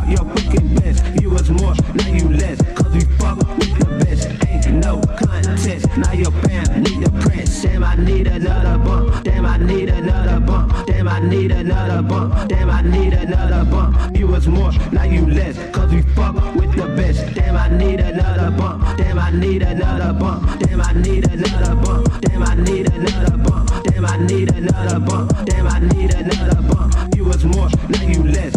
your fucking best. You was more, now you less. Cause we fuck with the best. Ain't no contest. Now your fam need a press. Damn, I need another bump. Damn, I need another bump. Damn, I need another bump. Damn, I need another bump. You was more, now you less. Cause we fuck with the best. Damn, I need another bump. Damn, I need another bump. Damn, I need another bump. Damn, I need another bump. Damn, I need another bump. Damn, I need another bump. You was more, now you less.